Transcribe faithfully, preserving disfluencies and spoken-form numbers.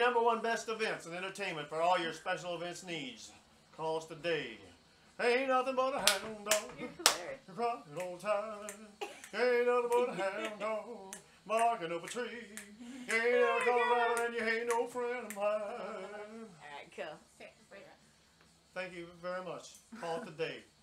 number one best events and entertainment for all your special events needs. Call us today. Ain't nothing but a hound dog. You're hilarious. Crying all the time. Ain't nothing but a hound dog barking up a tree. You ain't never come around and you ain't no friend of mine. All right, cool. Thank you very much. Call it today.